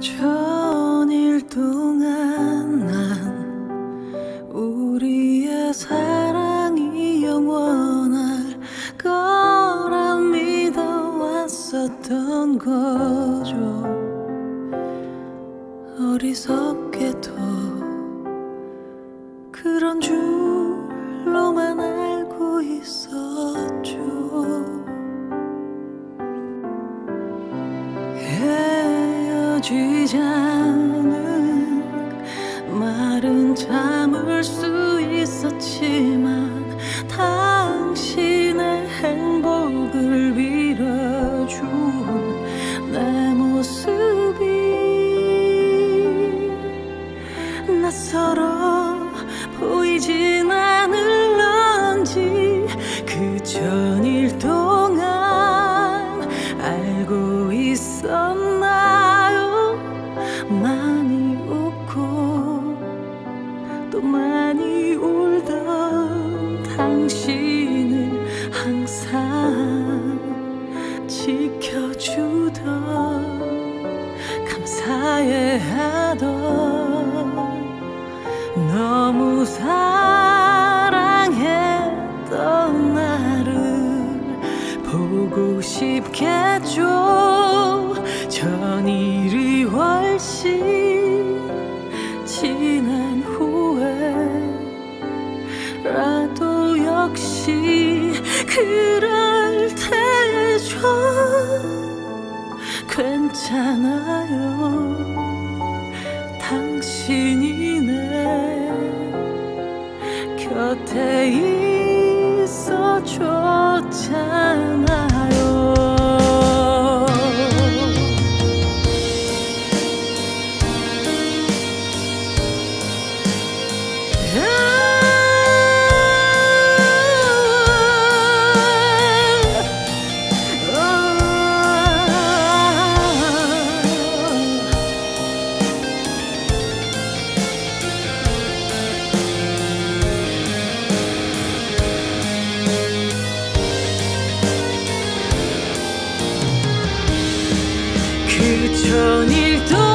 전일 동안 난 우리의 사랑이 영원할 거라 믿어왔었던 거죠. 어리석게도 그런 줄로만 알고 있었죠. 헤어지자는 말은 참을 수 있었지만 당신의 행복을 빌어준 내 모습이 낯설어 보이진 않을런지 그 전일 동안 알고 있었나요? 많이 웃고 또 많이 울던 당신을 항상 지켜주던 감사해하던 너무 사랑했던 나를 보고 싶겠죠. 전일이 훨씬 지난 후에라도 역시 그럴 테죠. 괜찮아요. 당신이 내 곁에 있어줬잖아요. 그 전일 동안